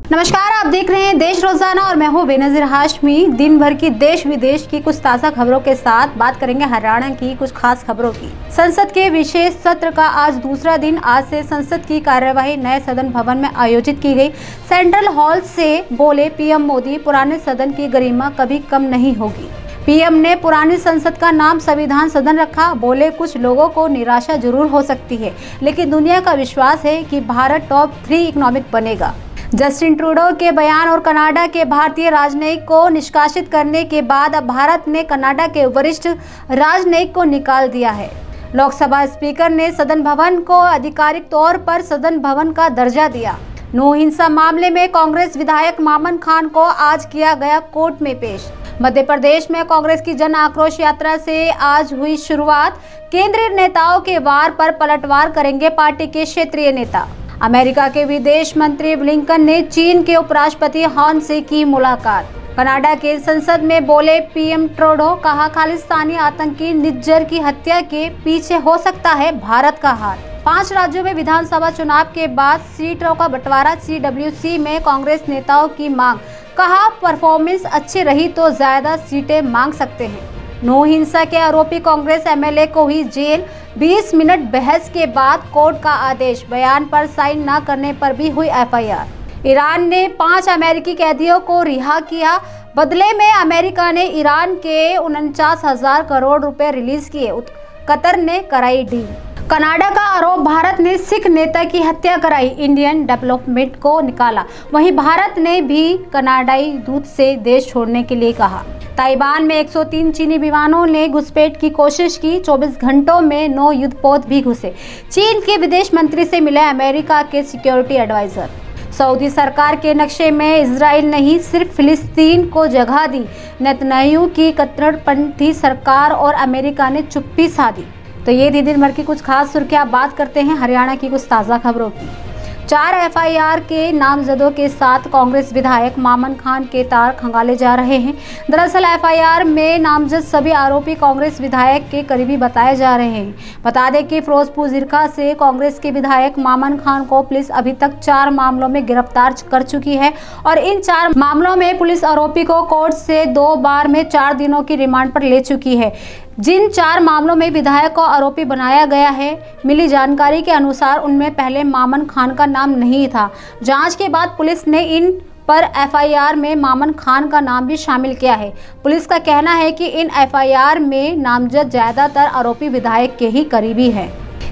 नमस्कार, आप देख रहे हैं देश रोजाना और मैं हूं बेनजीर हाशमी। दिन भर की देश विदेश की कुछ ताज़ा खबरों के साथ बात करेंगे हरियाणा की कुछ खास खबरों की। संसद के विशेष सत्र का आज दूसरा दिन। आज से संसद की कार्यवाही नए सदन भवन में आयोजित की गई। सेंट्रल हॉल से बोले पीएम मोदी, पुराने सदन की गरिमा कभी कम नहीं होगी। पीएम ने पुरानी संसद का नाम संविधान सदन रखा। बोले कुछ लोगों को निराशा जरूर हो सकती है, लेकिन दुनिया का विश्वास है कि भारत टॉप 3 इकोनॉमिक बनेगा। जस्टिन ट्रूडो के बयान और कनाडा के भारतीय राजनयिक को निष्कासित करने के बाद अब भारत ने कनाडा के वरिष्ठ राजनयिक को निकाल दिया है। लोकसभा स्पीकर ने सदन भवन को आधिकारिक तौर पर सदन भवन का दर्जा दिया। नौ हिंसा मामले में कांग्रेस विधायक मामन खान को आज किया गया कोर्ट में पेश। मध्य प्रदेश में कांग्रेस की जन आक्रोश यात्रा से आज हुई शुरुआत। केंद्रीय नेताओं के वार पर पलटवार करेंगे पार्टी के क्षेत्रीय नेता। अमेरिका के विदेश मंत्री ब्लिंकन ने चीन के उपराष्ट्रपति हान से की मुलाकात। कनाडा के संसद में बोले पीएम ट्रूडो, कहा खालिस्तानी आतंकी निज्जर की हत्या के पीछे हो सकता है भारत का हाथ। 5 राज्यों में विधानसभा चुनाव के बाद सीटों का बंटवारा। CWC में कांग्रेस नेताओं की मांग, कहा परफॉर्मेंस अच्छी रही तो ज्यादा सीटें मांग सकते हैं। नौ हिंसा के आरोपी कांग्रेस MLA को हुई जेल। 20 मिनट बहस के बाद कोर्ट का आदेश। बयान पर साइन न करने पर भी हुई FIR। ईरान ने 5 अमेरिकी कैदियों को रिहा किया। बदले में अमेरिका ने ईरान के 49,000 करोड़ रुपए रिलीज किए। कतर ने कराई डील। कनाडा का आरोप, भारत ने सिख नेता की हत्या कराई, इंडियन डेवलपमेंट को निकाला। वहीं भारत ने भी कनाडाई दूत से देश छोड़ने के लिए कहा। ताइवान में 103 चीनी विमानों ने घुसपैठ की कोशिश की। 24 घंटों में 9 युद्धपोत भी घुसे। चीन के विदेश मंत्री से मिले अमेरिका के सिक्योरिटी एडवाइजर। सऊदी सरकार के नक्शे में इजराइल नहीं, सिर्फ फिलिस्तीन को जगह दी। नेतन्याहू की कट्टरपंथी सरकार और अमेरिका ने चुप्पी साधी। तो ये थी दिन भर की कुछ खास सुर्खियां। बात करते हैं हरियाणा की कुछ ताज़ा खबरों की। 4 FIR के नामजदों के साथ कांग्रेस विधायक मामन खान के तार खंगाले जा रहे हैं। दरअसल FIR में नामजद सभी आरोपी कांग्रेस विधायक के करीबी बताए जा रहे हैं। बता दें कि फिरोजपुर जिरका से कांग्रेस के विधायक मामन खान को पुलिस अभी तक 4 मामलों में गिरफ्तार कर चुकी है और इन 4 मामलों में पुलिस आरोपी को कोर्ट से 2 बार में 4 दिनों की रिमांड पर ले चुकी है। जिन 4 मामलों में विधायक को आरोपी बनाया गया है, मिली जानकारी के अनुसार उनमें पहले मामन खान का नाम नहीं था। जांच के बाद पुलिस ने इन पर FIR में मामन खान का नाम भी शामिल किया है। पुलिस का कहना है कि इन FIR में नामजद ज्यादातर आरोपी विधायक के ही करीबी हैं।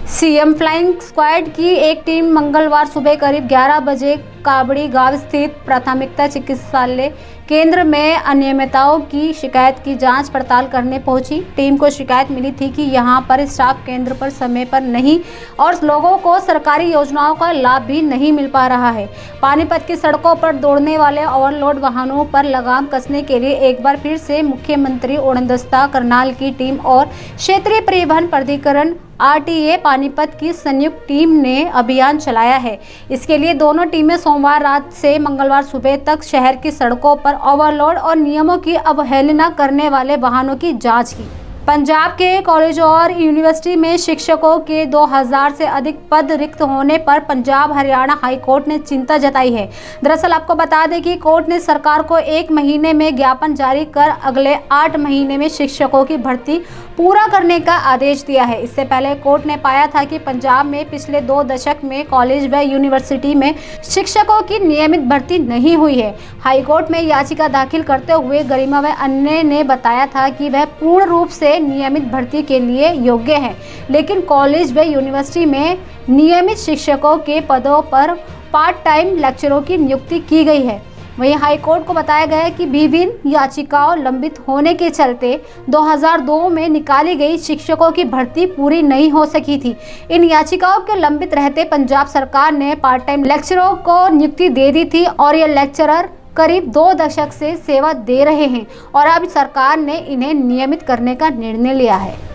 CM फ्लाइंग स्क्वाड की एक टीम मंगलवार सुबह करीब 11 बजे काबड़ी गांव स्थित प्राथमिकता चिकित्सालय केंद्र में अनियमितताओं की शिकायत की जांच पड़ताल करने पहुंची। टीम को शिकायत मिली थी कि यहां पर स्टाफ केंद्र पर समय पर नहीं और लोगों को सरकारी योजनाओं का लाभ भी नहीं मिल पा रहा है। पानीपत की सड़कों पर दौड़ने वाले ओवरलोड वाहनों पर लगाम कसने के लिए एक बार फिर से मुख्यमंत्री उड़नदस्ता करनाल की टीम और क्षेत्रीय परिवहन प्राधिकरण RTA पानीपत की संयुक्त टीम ने अभियान चलाया है। इसके लिए दोनों टीमें सोमवार रात से मंगलवार सुबह तक शहर की सड़कों पर ओवरलोड और नियमों की अवहेलना करने वाले वाहनों की जांच की। पंजाब के कॉलेज और यूनिवर्सिटी में शिक्षकों के 2000 से अधिक पद रिक्त होने पर पंजाब हरियाणा हाई कोर्ट ने चिंता जताई है। दरअसल आपको बता दें कि कोर्ट ने सरकार को 1 महीने में ज्ञापन जारी कर अगले 8 महीने में शिक्षकों की भर्ती पूरा करने का आदेश दिया है। इससे पहले कोर्ट ने पाया था कि पंजाब में पिछले 2 दशक में कॉलेज व यूनिवर्सिटी में शिक्षकों की नियमित भर्ती नहीं हुई है। हाईकोर्ट में याचिका दाखिल करते हुए गरिमा व अन्य ने बताया था कि वह पूर्ण रूप से नियमित भर्ती के लिए योग्य है, लेकिन कॉलेज व यूनिवर्सिटी में नियमित शिक्षकों के पदों पर पार्ट टाइम लेक्चरों की नियुक्ति की गई है। वहीं हाईकोर्ट को बताया गया है कि विभिन्न याचिकाओं लंबित होने के चलते 2002 में निकाली गई शिक्षकों की भर्ती पूरी नहीं हो सकी थी। इन याचिकाओं के लंबित रहते पंजाब सरकार ने पार्ट टाइम लेक्चरों को नियुक्ति दे दी थी और ये लेक्चरर करीब 2 दशक से सेवा दे रहे हैं और अब सरकार ने इन्हें नियमित करने का निर्णय लिया है।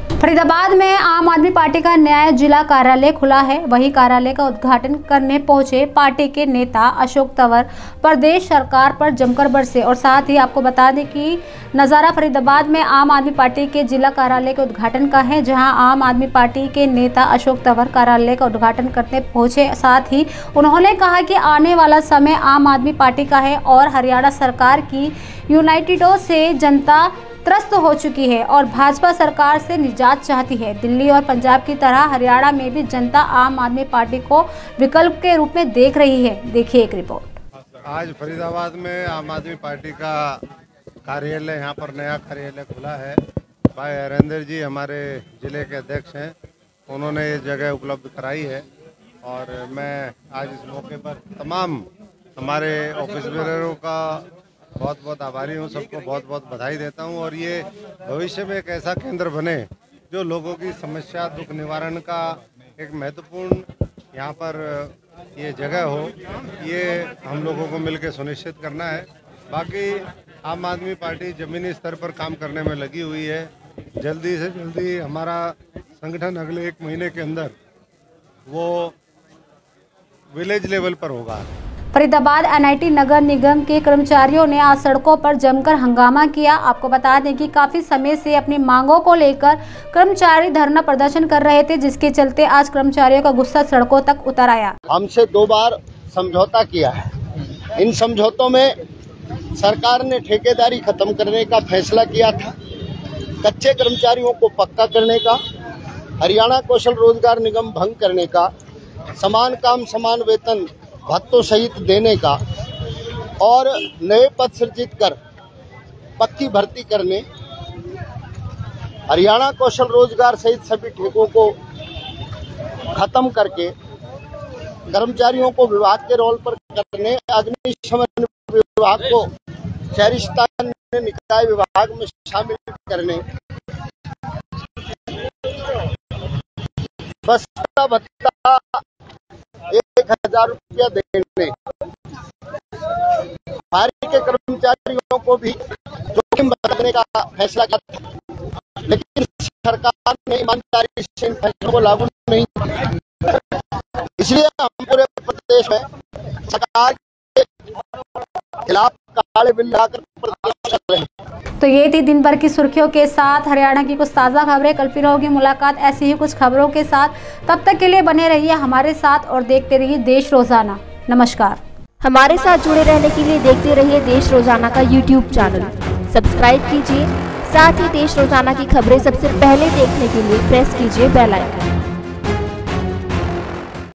फरीदाबाद में आम आदमी पार्टी का नया जिला कार्यालय खुला है। वहीं कार्यालय का उद्घाटन करने पहुंचे पार्टी के नेता अशोक तंवर प्रदेश सरकार पर जमकर बरसे। और साथ ही आपको बता दें कि नज़ारा फरीदाबाद में आम आदमी पार्टी के जिला कार्यालय के उद्घाटन का है, जहां आम आदमी पार्टी के नेता अशोक तंवर कार्यालय का उद्घाटन करने पहुंचे। साथ ही उन्होंने कहा कि आने वाला समय आम आदमी पार्टी का है और हरियाणा सरकार की यूनाइटेडों से जनता त्रस्त हो चुकी है और भाजपा सरकार से निजात चाहती है। दिल्ली और पंजाब की तरह हरियाणा में भी जनता आम आदमी पार्टी को विकल्प के रूप में देख रही है। देखिए एक रिपोर्ट। आज फरीदाबाद में आम आदमी पार्टी का कार्यालय, यहाँ पर नया कार्यालय खुला है। भाई हरेंद्र जी हमारे जिले के अध्यक्ष हैं, उन्होंने ये जगह उपलब्ध कराई है और मैं आज इस मौके पर तमाम हमारे ऑफिस बेररों का बहुत बहुत आभारी हूँ। सबको बहुत बहुत बधाई देता हूँ और ये भविष्य में एक ऐसा केंद्र बने जो लोगों की समस्या दुख निवारण का एक महत्वपूर्ण यहाँ पर ये जगह हो, ये हम लोगों को मिलकर सुनिश्चित करना है। बाकी आम आदमी पार्टी ज़मीनी स्तर पर काम करने में लगी हुई है। जल्दी से जल्दी हमारा संगठन अगले 1 महीने के अंदर वो विलेज लेवल पर होगा। फरीदाबाद एनआईटी नगर निगम के कर्मचारियों ने आज सड़कों पर जमकर हंगामा किया। आपको बता दें कि काफी समय से अपनी मांगों को लेकर कर्मचारी धरना प्रदर्शन कर रहे थे, जिसके चलते आज कर्मचारियों का गुस्सा सड़कों तक उतर आया। हमसे 2 बार समझौता किया है। इन समझौतों में सरकार ने ठेकेदारी खत्म करने का फैसला किया था, कच्चे कर्मचारियों को पक्का करने का, हरियाणा कौशल रोजगार निगम भंग करने का, समान काम समान वेतन भत्तों सहित देने का और नए पद सृजित कर पक्की भर्ती करने, हरियाणा कौशल रोजगार सहित सभी ठेकों को खत्म करके कर्मचारियों को विभाग के रोल पर करने, अग्निशमन विभाग को शहरी स्थानीय निकाय विभाग में शामिल करने, बस भत्ता 1000 रुपया देने, फायरिंग के कर्मचारियों को भी जोखिम बरतने का फैसला किया था, लेकिन सरकार ने ईमानदारी से इन फैसलों को लागू नहीं किया। इसलिए हम पूरे प्रदेश में सरकार के खिलाफ काले बिल लाकर प्रदर्शन कर रहे हैं। तो ये थी दिन भर की सुर्खियों के साथ हरियाणा की कुछ ताज़ा खबरें। कल फिर होगी मुलाकात ऐसी ही कुछ खबरों के साथ। तब तक के लिए बने रहिए हमारे साथ और देखते रहिए देश रोजाना। नमस्कार। हमारे साथ जुड़े रहने के लिए देखते रहिए देश रोजाना का YouTube चैनल सब्सक्राइब कीजिए। साथ ही देश रोजाना की खबरें सबसे पहले देखने के लिए प्रेस कीजिए बेल आइकन।